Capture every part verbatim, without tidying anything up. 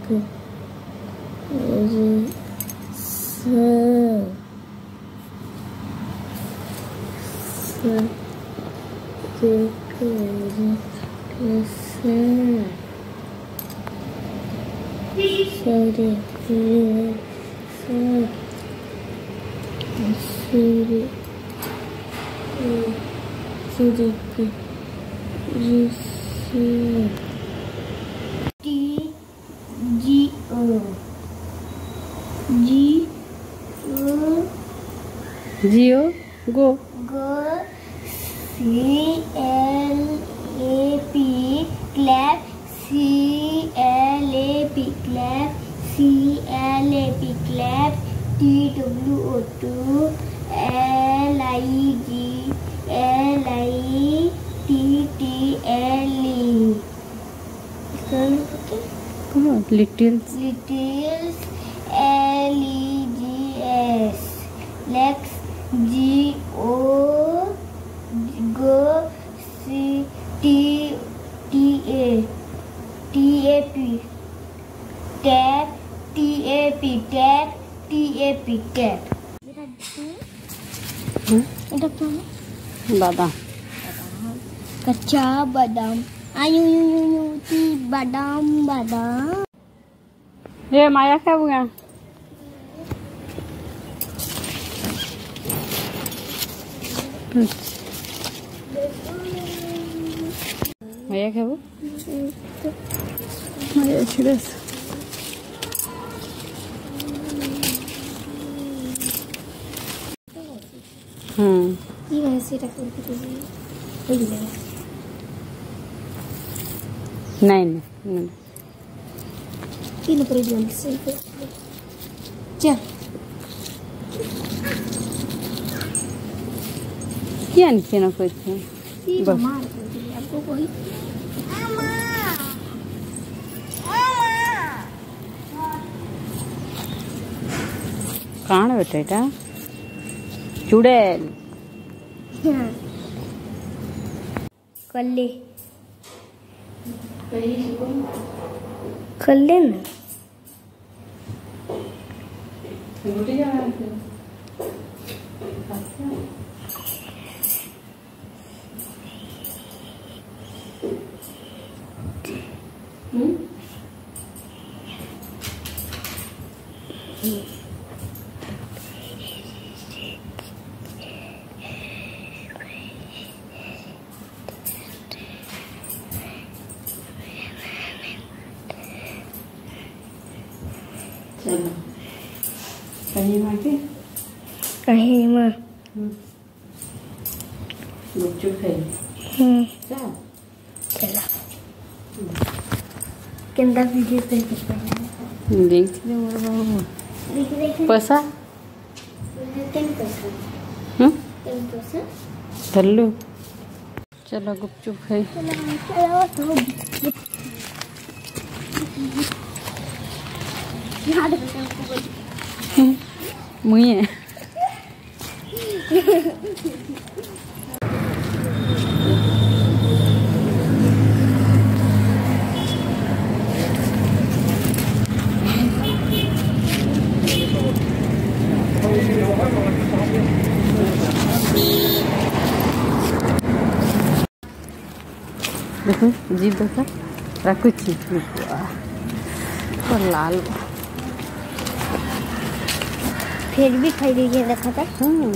Jio go go C L A P clap C L A P clap C L A P clap T W O two L I G L I T T L E littles littles L E G S legs G O go C T T A T A P tap T A P tap T A P tap बादाम कच्चा बादाम आयु यु यु यु ती बादाम बादाम ये माया क्या हुआ माया क्या वो माया सीरियस हम्म ये वैसे रख के नहीं नहीं तीन पर जल्द से चल क्या नहीं ना कुछ बस मार कर आपको कोई कहाँ बेटा इटा चुड़ैल कल्ले कल्ले ना चलो कहीं माँ के कहीं माँ गुपचुप खाई हम्म चल चला किंदा वीडियो पे देख ले मोर बाबू देख देख पैसा तीन पैसा हम्म तीन पैसा चलो चलो गुपचुप खाई चलो तो याद रखो मुई है देखो जीव देखा रखुची और लाल फिर भी खाई लीजिए देखा था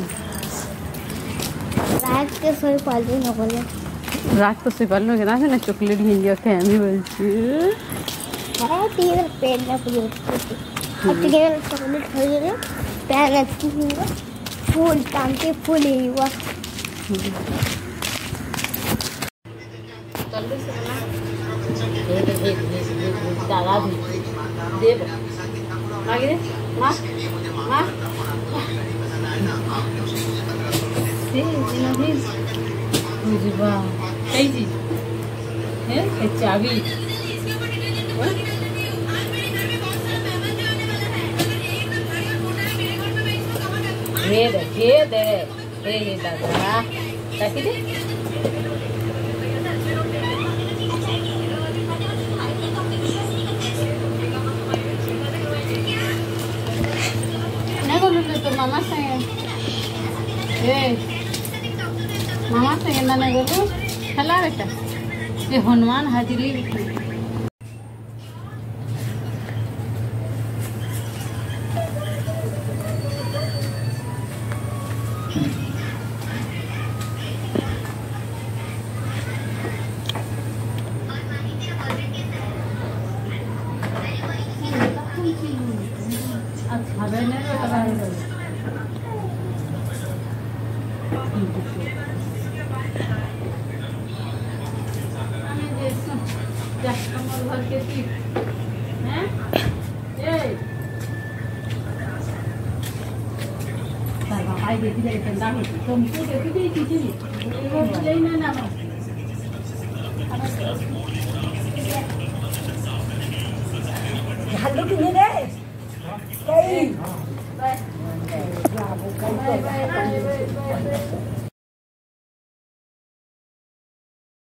रात के सोई पालू न बोले रात को सोई पालू ना ना चॉकलेट हिंदी के हमें बोलती है तीन पेट ना पूरी अच्छी के चॉकलेट खाई ले पैर अच्छी हुआ फूल टांग के फूल ही हुआ दादा भी देव आगे माँ माँ मुझे वाह कई चीज है चाबी ये दे ये दे ये दादा ताकि दे मामा संगे ए मामा संगे नाने बोलू चला बेटा ये हनुमान हाजिरी अच्छा बहने घर के हैं ए आई देखी जाए ठंडा होती तो हमको देखी गई चीजें वो यही ना ना हल्लो किन्ने रे कई बाय बाय बाय बाय